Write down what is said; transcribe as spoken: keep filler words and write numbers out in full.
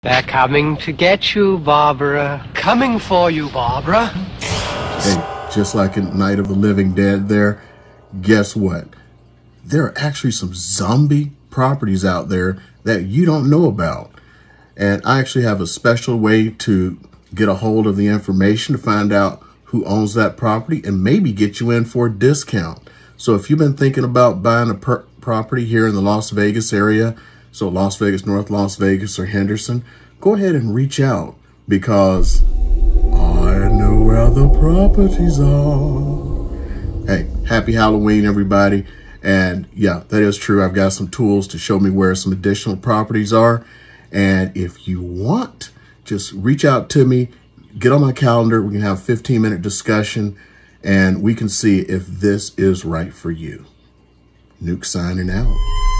They're coming to get you, Barbara. Coming for you, Barbara. Hey, just like in Night of the Living Dead there, guess what? There are actually some zombie properties out there that you don't know about. And I actually have a special way to get a hold of the information to find out who owns that property and maybe get you in for a discount. So if you've been thinking about buying a per property here in the Las Vegas area, so Las Vegas, North Las Vegas, or Henderson, go ahead and reach out because I know where the properties are. Hey, happy Halloween, everybody. And yeah, that is true. I've got some tools to show me where some additional properties are. And if you want, just reach out to me, get on my calendar. We can have a fifteen minute discussion and we can see if this is right for you. Nuke signing out.